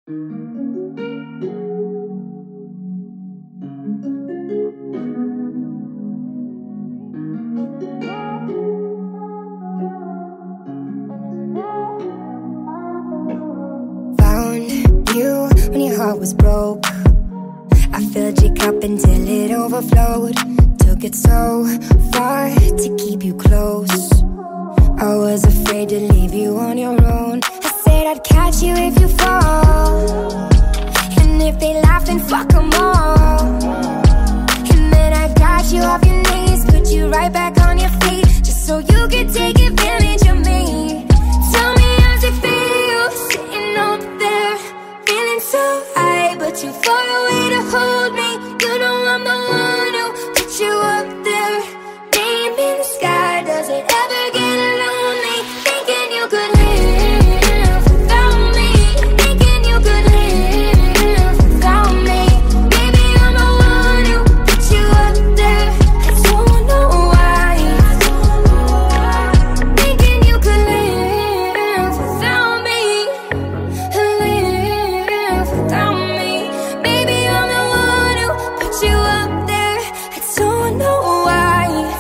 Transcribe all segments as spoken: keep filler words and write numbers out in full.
Was broke. I filled your cup until it overflowed. Took it so far to keep you close. I was afraid to leave you on your own. I said I'd catch you if you fall, and if they laugh then fuck them all. And then I got you off your knees, put you right back on your feet, just so you could take advantage of me. Tell me how's it feel, sitting up there, feeling so high, but too far away to hold me. You know I'm the one who put you up there, name in the sky. Does it ever get lonely, thinking you could live without me, thinking you could live without me? Baby, I'm the one who put you up there. I don't know why, thinking you could live without me, live without me. Baby, I'm the one who put you up there. I don't know why.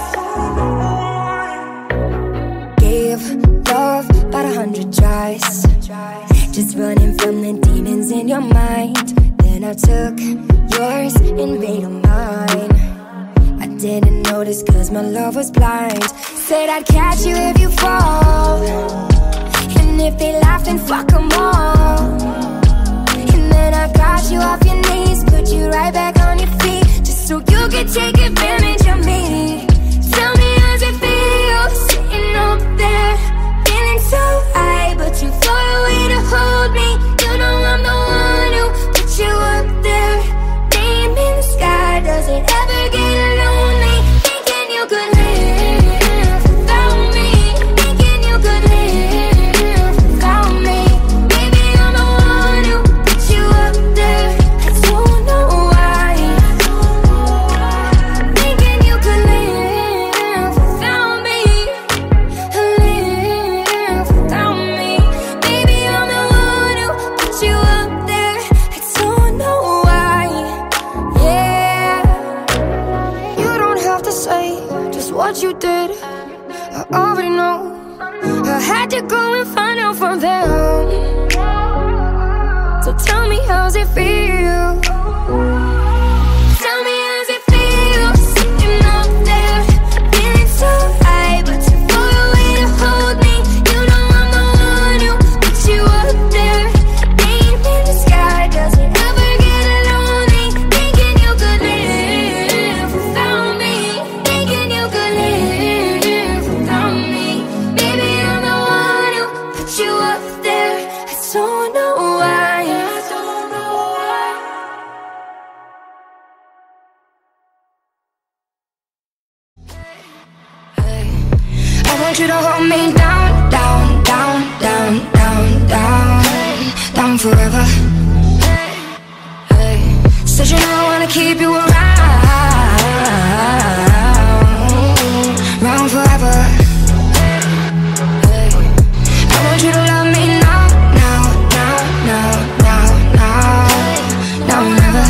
Gave love about a hundred tries, just running from the demons in your mind. Then I took yours and made them mine. I didn't notice cause my love was blind. Said I'd catch you if you fall, and if they laugh then fuck them all. And then I got you off your knees, put you right back on your feet, just so you could take advantage of me. Tell me how's it feel, sitting up there, feeling so high, but too far away to hold me. You know I'm the one who put you up there, name in the sky. Does it ever get lonely, thinking you could live without me, thinking you could live without me? Baby, I'm the one who put you up there. I don't know why, thinking you could live without me, live without me. Baby, I'm the one who put you up there. I don't know why. Yeah, you don't have to say just what you did, I already know. I had to go and find out from them. So tell me how's it feel, tell me how's it feel, sitting up there, feeling so high, but too far away to hold me. You know I'm the one who put you up there, name in the sky. Does it ever get lonely, thinking you could live without me, thinking you could live without me? Baby, I'm the one who put you up there. I don't know why, I don't know why. Hey, I want you to hold me down, down, down, down, down, down, down forever. Hey, said you know I wanna keep you around, around forever. Hey, I want you to love me now, now, now, now, now, now, now, never.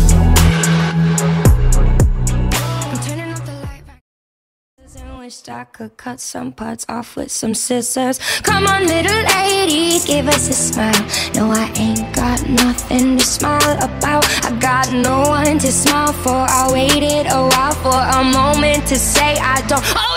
I'm turning off the light back and wished I could cut some parts off with some scissors. Come on, little lady, give us a smile. No, I ain't got nothing to smile about. I got no one to smile for. I waited a while for a moment to say I don't. Oh,